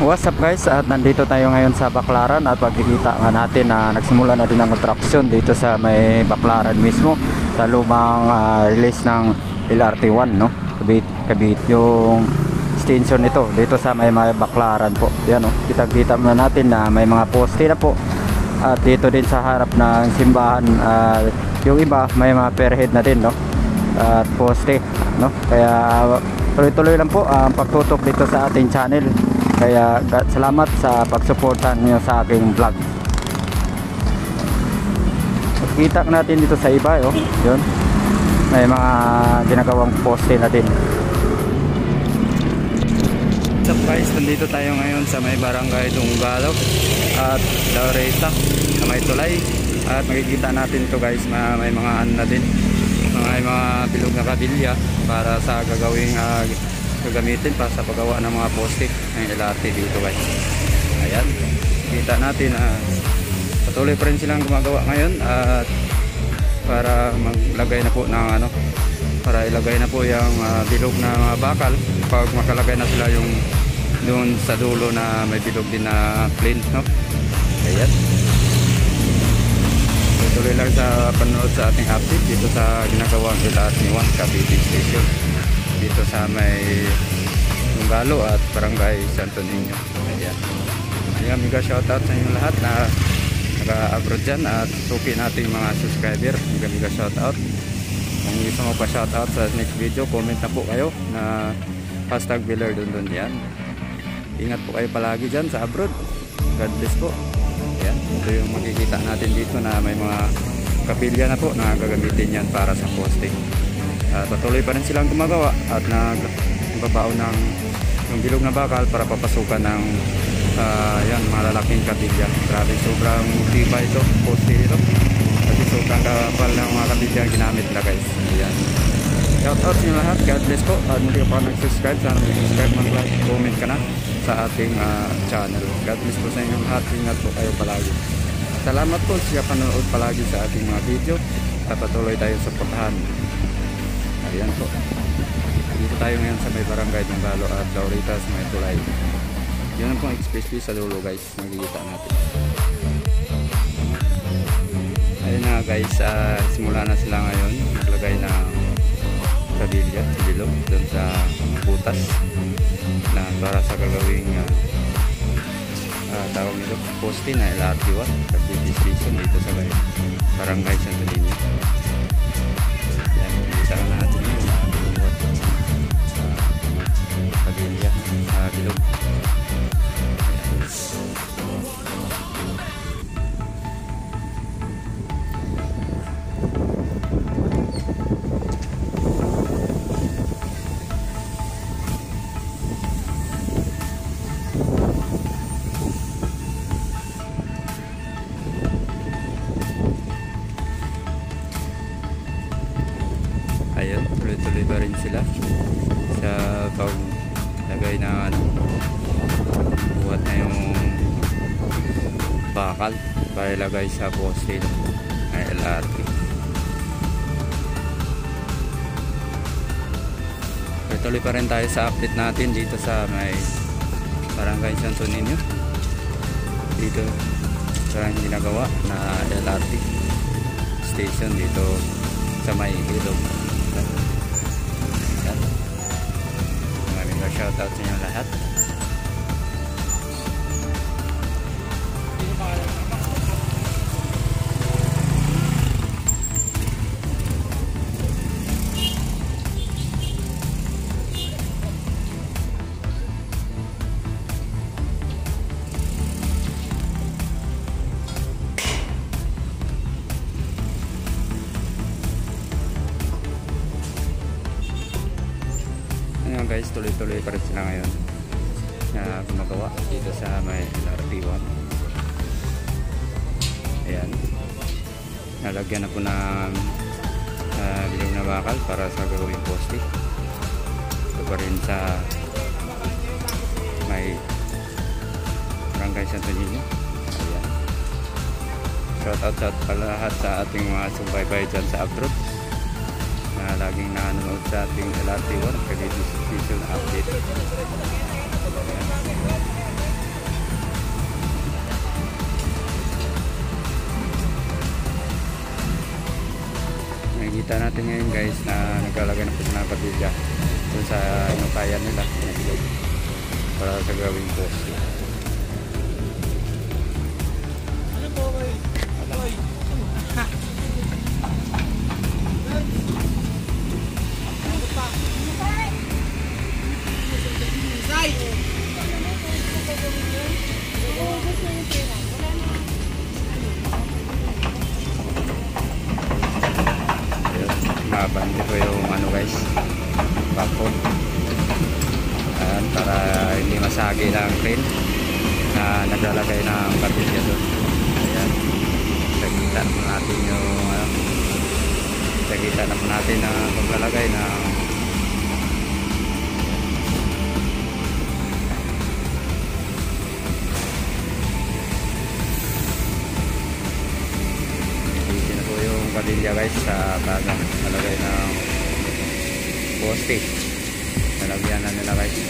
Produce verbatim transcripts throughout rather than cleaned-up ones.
What's up guys, at nandito tayo ngayon sa Baclaran at pagkikita nga natin na nagsimula na din ang construction dito sa may Baclaran mismo sa lumang uh, release ng L R T one, no? Kabit, kabit yung extension nito dito sa may, may Baclaran po. Yan, no? Kita-kita na natin na may mga poste na po at dito din sa harap ng simbahan, uh, yung iba may mga perhead na din, no? At poste, no? Kaya tuloy-tuloy lang po ang pagtutok dito sa ating channel. Kaya salamat sa pagsuportan niyo sa aking vlog. Kita natin dito sa iba, oh. Yun. May mga ginagawang poste na din. So guys, nandito tayo ngayon sa may barangay Dunggalo at Laureta na may tulay. At makikita natin to guys na may mga ano na din, mga, mga bilog na kabilya para sa gagawing uh, gagamitin para sa paggawa ng mga poste ng L R T dito guys. Ayan, kita natin na uh, patuloy pa rin silang gumagawa ngayon at para maglagay na po ng ano, para ilagay na po yung uh, bilog na mga bakal pag makalagay na sila yung doon sa dulo na may bilog din na plain, no? Ayan, patuloy lang sa panood sa ating update dito sa ginagawang L R T one Cavite Station dito sa may Dunggalo at Barangay Santo Niño. Ayan. Ayan, mega shoutout sa inyo lahat na naka-abroad dyan at suki nating mga subscriber. Mega mega shoutout. Kung gusto mo pa shoutout sa next video, comment na po kayo na hashtag Biller Dondon yan. Ingat po kayo palagi dyan sa abroad. God bless po. Ayan. Ito yung makikita natin dito na may mga kapilya na po na gagamitin yan para sa poste. Uh, patuloy pa rin silang gumagawa at nagbabaon ng yung bilog na bakal para papasukan ng uh, yan, mga lalaking kabilya. Grabe, sobrang tiba ito, poste ito kasi sobrang kapal ng mga kabilya ang ginamit nila guys. Ayan. Shout out sa inyo lahat, God bless po. At hindi ka pa nag-subscribe, sana mag-subscribe, mag-like, comment ka na sa ating uh, channel. God bless po sa inyong lahat, ingat po kayo palagi. Salamat po sa panonood palagi sa ating mga video at patuloy tayo suportahan. Ayan po. Dito tayo ngayon sa may barangay Dunggalo at Laureta sa may tulay. Yun ang pong expressway sa dulo guys. Magkikita natin. Ayun na guys. Uh, simula na sila ngayon. Naglagay ng kabilya, bilog doon sa butas na para sa gagawing uh, uh, tawag nito poste na L R T one Cavite Station dito sa may barangay Santo Niño. Kita natin yung uh, buwat uh, kabilya, uh, bilog. Ayan, tuloy-tuloy pa rin sila sa paglagay na ano, buhat na yung bakal para ilagay sa poste ng L R T. Tuloy pa rin tayo sa update natin dito sa may Barangay Santo Niño dito sa ginagawa na L R T station dito sa may ilog. Maraming shoutout sa inyo lahat. Guys, tuloy-tuloy pa rin sila ngayon na gumagawa dito sa may L R T one. Ayan, nalagyan na po ng uh, bilog na bakal para sa gagawing poste. Ito pa rin sa may Barangay Santo Niño. Ayan, shout out sa lahat sa ating mga subaybay dyan sa abroad na laging nanonood sa ating L R T one Cavite Station update. Ayan. Kita natin ngayon guys na naglalagay na po sa mga kabilya dun sa inukayan nila para sa gawing post. Mabandi ko yung ano guys, bako. Ayan, para hindi masagi ng crane na naglalagay ng kabilya doon. Ayan, nakikita naman natin yung ano, nakikita naman natin na paglalagay ng kabilya guys sa baga, nalagay ng poste, nalagyan na nila guys.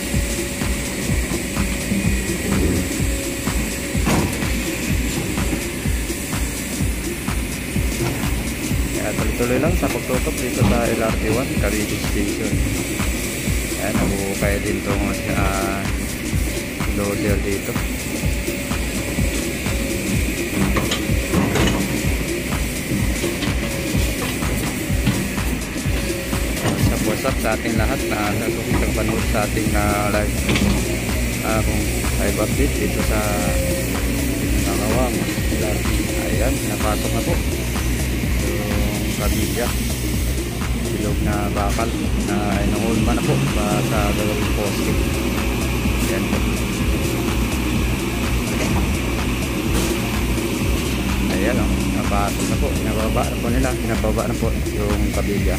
Kaya tuloy-tuloy lang sa pagtutok dito sa L R T one Cavite Station. Ayan, nabuhukay din itong uh, loader dito. What's up sa ating lahat na nagpapitang panood sa ating uh, live uh, kung live update dito sa Nangawang. Ayan, napasok na po yung kabilya, bilog na bakal na inungulma na po pa sa gawing poste. Ayan po. Ayan o, oh, napasok na po, nababa na po nila, nababa na po yung kabilya.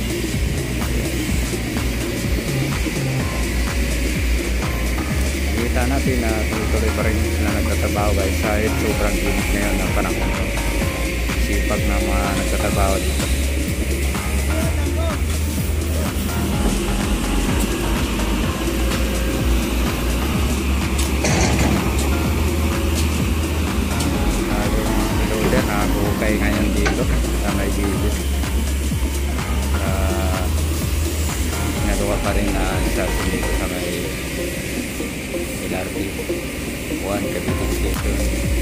Kita natin na tuloy-tuloy pa rin na nagtatrabaho guys kahit sobrang init ngayon ng panahon. Sipag na mga nagtatrabaho dito. Yung loader na bukay ngayon dito sa may gilid. Uh, nagawa pa rin na sa dito sa may L R T one Cavite Station.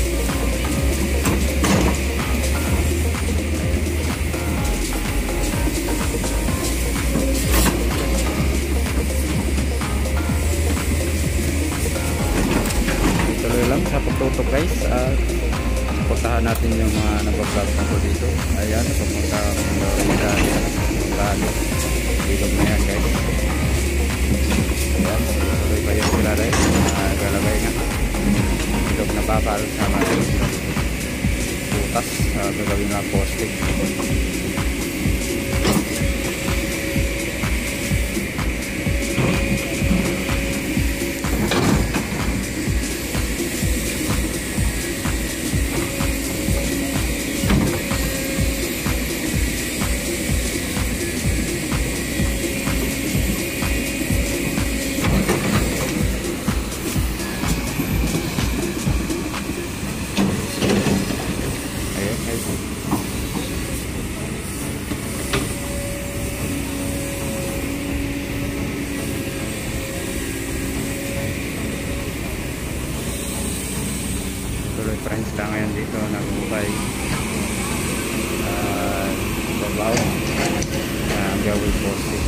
Tuloy lang sa pagtutok guys at puntahan natin yung mga nag-vlog na po dito. Ayan, pupunta ang Lorida Galo dito na yan guys. Ayan, tuloy pa yung sila guys, naglalagay nga bilog na bakal sa mga butas sa uh, gagawin na poste. Tuloy pa rin sila ngayon dito nagbukay uh, babaw na uh, gawin poste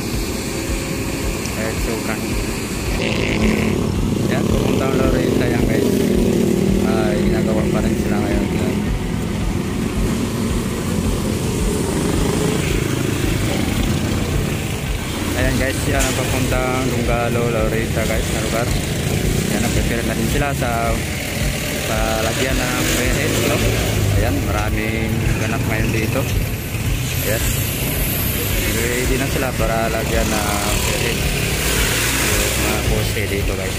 kahit sobrang yan, pumunta ang Loretta yan guys. Uh, ginagawa pa rin sila ngayon. Ayan guys, yan ang papuntang Lunggalo, Loretta guys na lugar. Yan, nag-prepare na din sila sa palagyan ng perhet, no? Ayan, maraming ganap ngayon dito. Ayan, ready na sila para lagyan ng perhet yung mga poste dito guys.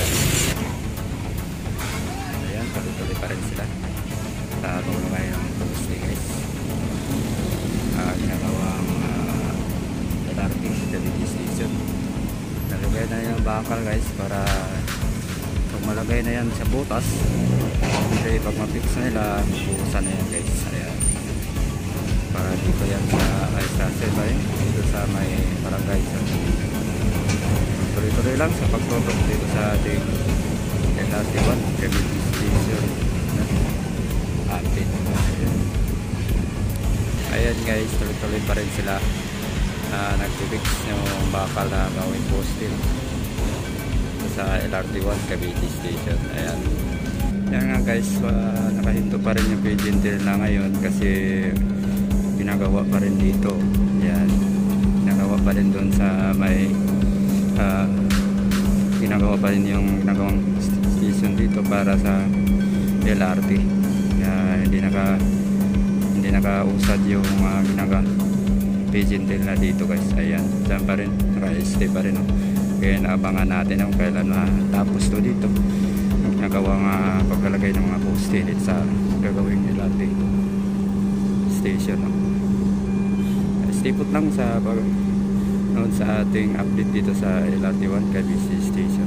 Ayan, tuloy-tuloy pa rin sila sa tulungay ng poste guys. Uh, ginagawang uh, L R T Cavite Station. Nalagay na yung bakal guys para kung malagay na yan sa butas, kasi pag ma-fix na nila, bubusan na yan guys. Ayan. para dito yan sa ay sa Sebay, dito sa may barangay sa tuloy-tuloy lang sa pagtutok dito sa ating L R T one Cavite Station update. Ayan. Ayan guys, tuloy-tuloy pa rin sila uh, nag-fix yung bakal na gawing poste sa L R T one Cavite Station. Ayan. Yan nga guys, uh, nakahinto pa rin yung pigeon na ngayon kasi ginagawa pa rin dito. Yan, ginagawa pa rin doon sa may uh, ginagawa pa rin yung ginagawang station dito para sa L R T. Kaya hindi naka hindi nakausad yung uh, ginagawa pigeon na dito guys. Ayan, dyan pa rin, naka-stay pa rin. Oh. Kaya naabangan natin kung kailan matapos to dito. Ginagawang uh, paglalagay ng mga poste dito sa gagawing L R T station. No? Stay put lang sa noon sa ating update dito sa L R T one Cavite Station.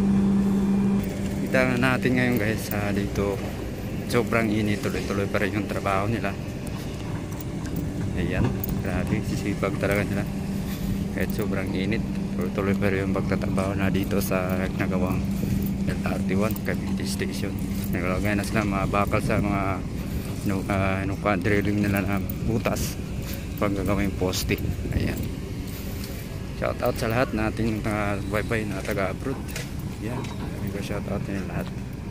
Kita natin ngayon guys sa uh, dito sobrang init, tuloy-tuloy pa rin yung trabaho nila. Ayan, grabe, sisipag talaga nila kahit sobrang init, tuloy-tuloy pa rin yung pagtatrabaho na dito sa ginagawang L R T one Cavite Station. Naglagay na sila mga bakal sa mga no, uh, no, drilling nila na butas pag gagawin poste. Ayan, shout out sa lahat nating uh, wifi na taga abroad. Ayan, shout out nila lahat.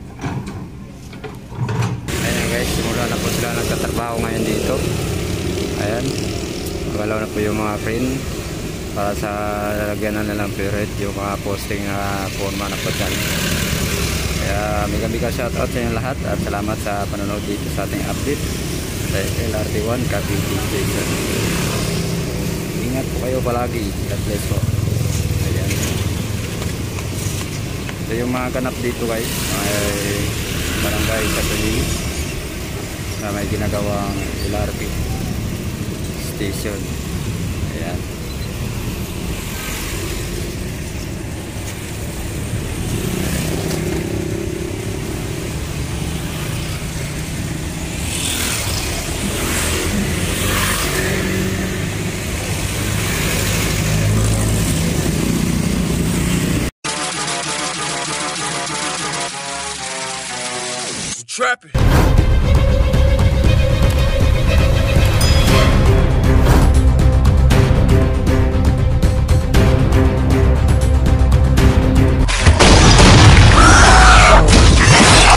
Ayan guys, simula na po sila nagtatrabaho ngayon dito. Ayan, magalaw na po yung mga crane para sa lalagyan na nilang period yung mga posting na forma na po dyan. Kaya mega mega shoutout sa inyo lahat at salamat sa panonood dito sa ating update sa L R T one Cavite Station. Ingat po kayo palagi. God bless po. Ayan. Ito yung mga ganap dito guys. May barangay sa Tuloy na may ginagawang L R T station. Ayan. Trapping.